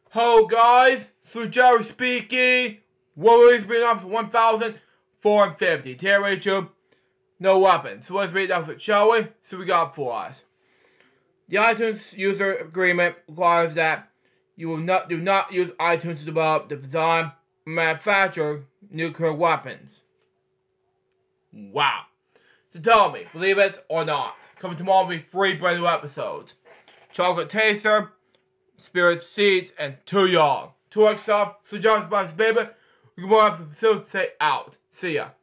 Hello guys, so Jerry speaking. Warriors being up to 1,450. Tier ratio, no weapons. So let's read that, shall we? So we got for us. The iTunes user agreement requires that you do not use iTunes to develop, design, or manufacture nuclear weapons. Wow. So tell me, believe it or not. Coming tomorrow will be 3 brand new episodes. Chocolate Taster, Spirit Seeds, and Too Young. 2 X stuff, so John's Box, baby. We can more episodes soon. Say out. See ya.